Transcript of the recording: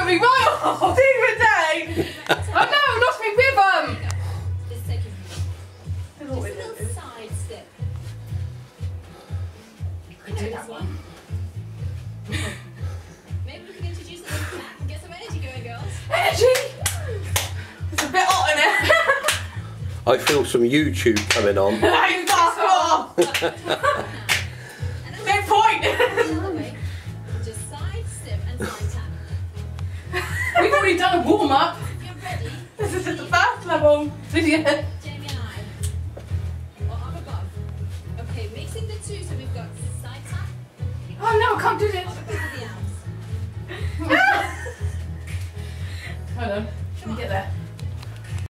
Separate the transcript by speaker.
Speaker 1: me right off the other day. I know, I've lost my rhythm.
Speaker 2: Just take a little side step.
Speaker 1: I do that one.
Speaker 2: Maybe we can introduce a little clap and get some energy going, girls.
Speaker 1: Energy! It's a bit hot in it.
Speaker 3: I feel some YouTube coming on.
Speaker 1: You fuck off! No point!
Speaker 2: The other way. Just side step and side tap.
Speaker 1: We've already done a warm up.
Speaker 2: If you're ready,
Speaker 1: This is at the first level video.
Speaker 2: Jamie and I. Or up above. Okay, mixing the two, so we've got side tap
Speaker 1: Oh no, I can't do this.
Speaker 2: to the out.